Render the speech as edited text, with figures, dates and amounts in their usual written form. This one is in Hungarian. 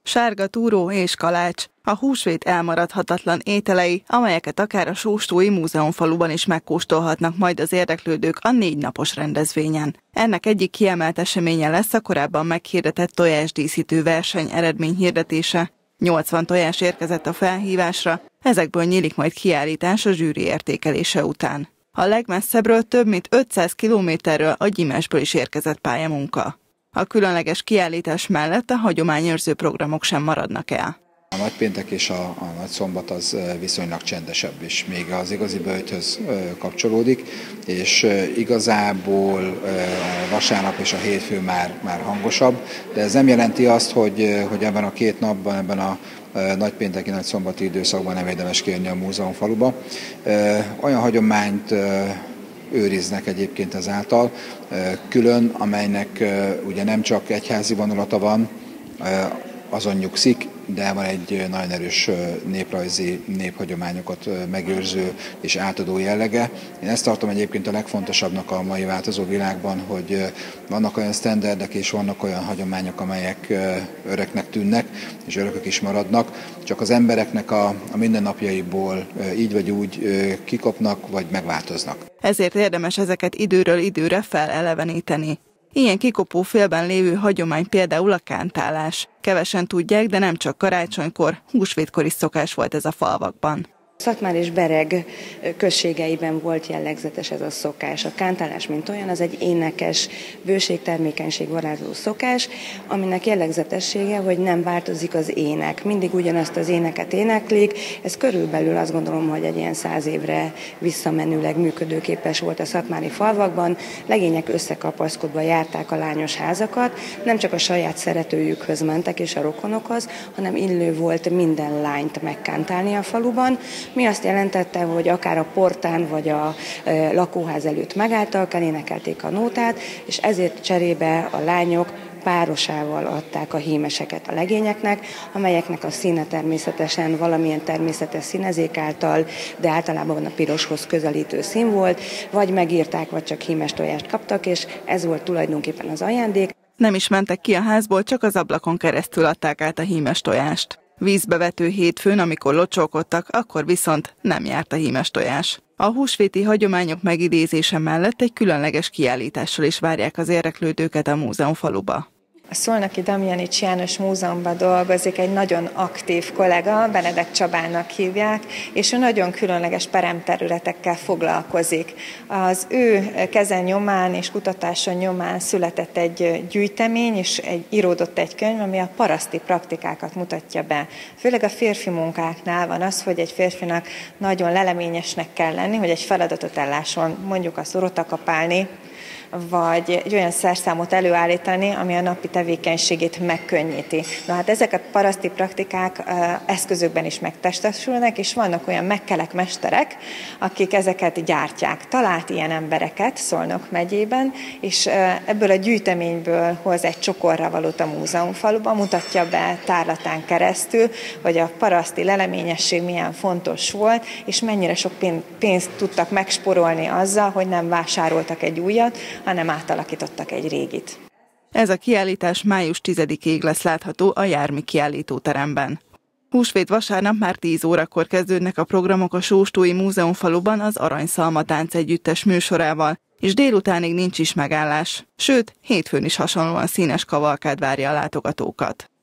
Sárga túró és kalács, a húsvét elmaradhatatlan ételei, amelyeket akár a Sóstói Múzeumfaluban is megkóstolhatnak majd az érdeklődők a 4 napos rendezvényen. Ennek egyik kiemelt eseménye lesz a korábban meghirdetett tojásdíszítő verseny eredményhirdetése. 80 tojás érkezett a felhívásra, ezekből nyílik majd kiállítás a zsűri értékelése után. A legmesszebbről több mint 500 kilométerről a Gyimesből is érkezett pályamunka. A különleges kiállítás mellett a hagyományőrző programok sem maradnak el. A nagypéntek és a nagyszombat az viszonylag csendesebb, és még az igazi böjthöz kapcsolódik, és igazából a vasárnap és a hétfő már hangosabb, de ez nem jelenti azt, hogy ebben a 2 napban, ebben a nagypénteki, nagyszombati időszakban nem érdemes kijönni a múzeumfaluba. Olyan hagyományt őriznek egyébként ezáltal külön, amelynek ugye nem csak egyházi vonulata van, azon nyugszik, de van egy nagyon erős néprajzi, néphagyományokat megőrző és átadó jellege. Én ezt tartom egyébként a legfontosabbnak a mai változó világban, hogy vannak olyan sztenderdek és vannak olyan hagyományok, amelyek öröknek tűnnek, és örökök is maradnak, csak az embereknek a mindennapjaiból így vagy úgy kikopnak, vagy megváltoznak. Ezért érdemes ezeket időről időre feleleveníteni. Ilyen kikopó félben lévő hagyomány például a kántálás. Kevesen tudják, de nem csak karácsonykor, húsvétkor is szokás volt ez a falvakban. Szatmár és Bereg községeiben volt jellegzetes ez a szokás. A kántálás, mint olyan, az egy énekes, bőségtermékenység varázsló szokás, aminek jellegzetessége, hogy nem változik az ének. Mindig ugyanazt az éneket éneklik. Ez körülbelül azt gondolom, hogy egy ilyen 100 évre visszamenőleg működőképes volt a szatmári falvakban. Legények összekapaszkodva járták a lányos házakat, nem csak a saját szeretőjükhöz mentek és a rokonokhoz, hanem illő volt minden lányt megkántálni a faluban. Mi azt jelentette, hogy akár a portán vagy a lakóház előtt megálltak, elénekelték a nótát, és ezért cserébe a lányok párosával adták a hímeseket a legényeknek, amelyeknek a színe természetesen valamilyen természetes színezék által, de általában a piroshoz közelítő szín volt, vagy megírták, vagy csak hímes tojást kaptak, és ez volt tulajdonképpen az ajándék. Nem is mentek ki a házból, csak az ablakon keresztül adták át a hímes tojást. Vízbevető hétfőn, amikor locsolkodtak, akkor viszont nem járt a hímes tojás. A húsvéti hagyományok megidézése mellett egy különleges kiállítással is várják az érdeklődőket a múzeumfaluba. A Szolnoki Damjanics János Múzeumban dolgozik egy nagyon aktív kollega, Benedek Csabának hívják, és ő nagyon különleges peremterületekkel foglalkozik. Az ő keze nyomán és kutatása nyomán született egy gyűjtemény, és íródott egy könyv, ami a paraszti praktikákat mutatja be. Főleg a férfi munkáknál van az, hogy egy férfinak nagyon leleményesnek kell lenni, hogy egy feladatot ellásson, mondjuk azt rotakapálni, vagy egy olyan szerszámot előállítani, ami a napi tevékenységét megkönnyíti. Na hát ezek a paraszti praktikák eszközökben is megtestesülnek, és vannak olyan megkelek mesterek, akik ezeket gyártják. Talált ilyen embereket Szolnok megyében, és ebből a gyűjteményből hoz egy csokorra valót a múzeumfaluba, mutatja be tárlatán keresztül, hogy a paraszti leleményesség milyen fontos volt, és mennyire sok pénzt tudtak megspórolni azzal, hogy nem vásároltak egy újat, hanem átalakítottak egy régit. Ez a kiállítás május 10-ig lesz látható a Jármi kiállítóteremben. Húsvét vasárnap már 10 órakor kezdődnek a programok a Sóstói Múzeumfaluban az Aranyszalma Tánc Együttes műsorával, és délutánig nincs is megállás, sőt, hétfőn is hasonlóan színes kavalkád várja a látogatókat.